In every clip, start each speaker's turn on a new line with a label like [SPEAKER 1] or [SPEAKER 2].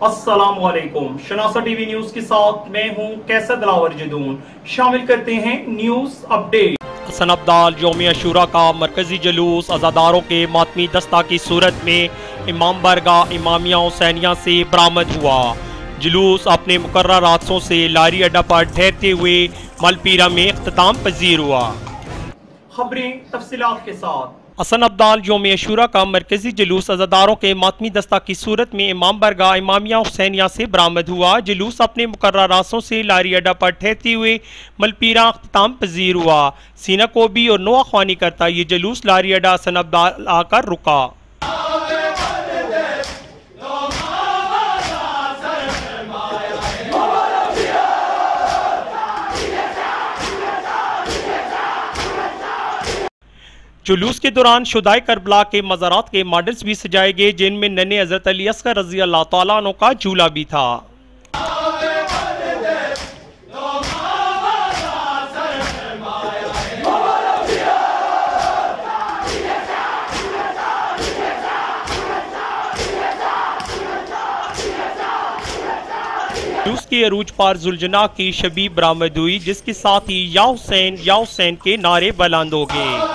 [SPEAKER 1] अस्सलामुअलैकुम। शनासा TV news के साथ मैं हूं कैसर दिलावर जदून। शामिल करते हैं न्यूज अपडेट। हसन अब्दाल यौम अशूरा का मरकजी जुलूस अज़ादारों के मातमी दस्ता की सूरत में इमाम बरगाह इमामिया हुसैनिया से बरामद हुआ। जुलूस अपने मुकर्रर रास्तों से लारी अड्डा पर ठहरते हुए मलपीरा में इख्तिताम पजीर हुआ। खबरें तफसीलात के साथ। हसन अब्दाल यौम अशूरा का मरकजी जुलूस अज़ादारों के मातमी दस्ता की सूरत में इमाम बरगाह इमामिया हुसैनिया से बरामद हुआ। जुलूस अपने मुकर्रर रास्तों से लारी अड्डा पर ठहरते हुए मलपीरा इख्तिताम पजीर हुआ। सीना कोबी और नो अख्वानी करता ये जुलूस लारी अड्डा हसन अब्दाल आकर रुका। जुलूस के दौरान शुदाए करबला के मज़ारात के मॉडल्स भी सजाए गए, जिनमें नन्हे हज़रत अली अस्गर रज़ी अल्लाह तआला अन्हु का झूला भी था। जुलूस के अरूज पर जुलजना की शबी बरामद हुई, जिसके साथ ही या हुसैन के नारे बुलंद हो गए।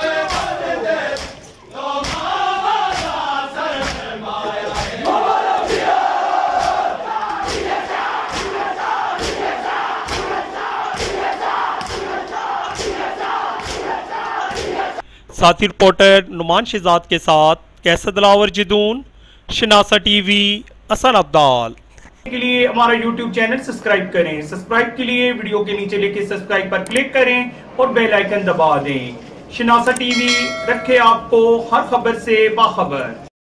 [SPEAKER 1] साथी रिपोर्टर नुमान शहजाद के साथ कैसर दिलावर जदून, शनासा टीवी, हसन अब्दाल। के लिए हमारा YouTube चैनल सब्सक्राइब करें। सब्सक्राइब के लिए वीडियो के नीचे लिखे सब्सक्राइब पर क्लिक करें और बेल आइकन दबा दें। शनासा टीवी रखे आपको हर खबर से बाखबर।